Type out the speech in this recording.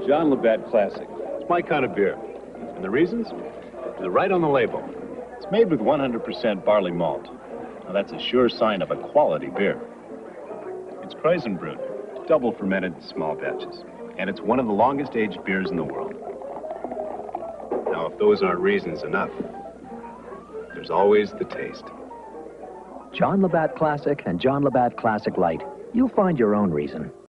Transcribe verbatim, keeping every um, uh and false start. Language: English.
John Labatt Classic. It's my kind of beer. And the reasons? They're right on the label. It's made with one hundred percent barley malt. Now, that's a sure sign of a quality beer. It's Kreuzen brewed, double fermented in small batches. And it's one of the longest aged beers in the world. Now, if those aren't reasons enough, there's always the taste. John Labatt Classic and John Labatt Classic Light. You'll find your own reason.